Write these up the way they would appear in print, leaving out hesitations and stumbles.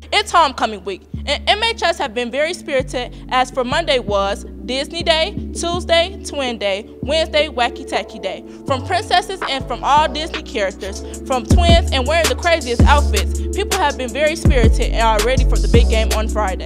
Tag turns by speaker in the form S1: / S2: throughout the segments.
S1: It's homecoming week, and MHS have been very spirited, as for Monday was Disney Day, Tuesday, Twin Day, Wednesday, Wacky Tacky Day. From princesses and from all Disney characters, from twins and wearing the craziest outfits, people have been very spirited and are ready for the big game on Friday.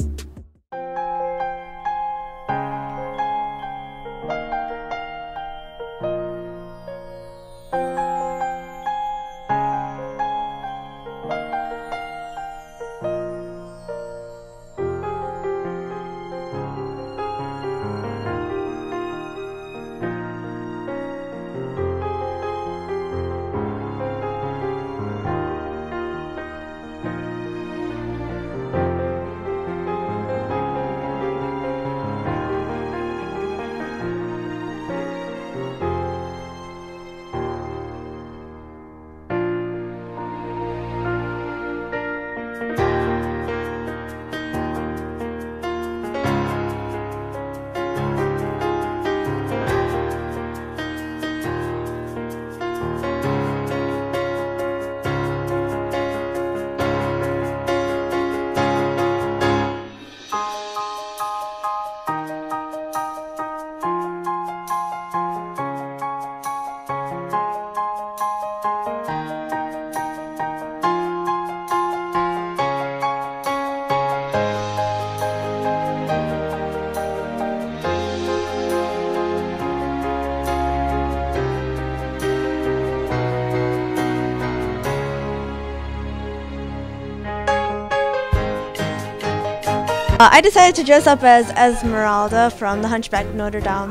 S2: I decided to dress up as Esmeralda from The Hunchback of Notre Dame.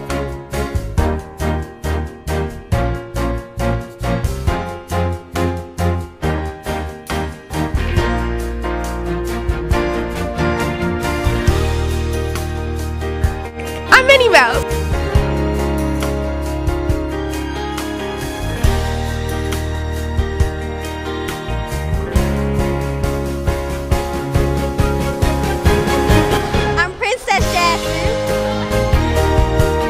S3: I'm Minnie Mouse.
S2: I'm Princess Jasmine.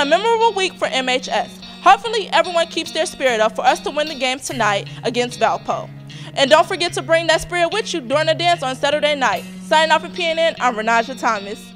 S1: a memorable week for MHS. Hopefully everyone keeps their spirit up for us to win the game tonight against Valpo. And don't forget to bring that spirit with you during the dance on Saturday night. Signing off for PNN, I'm Renaja Thomas.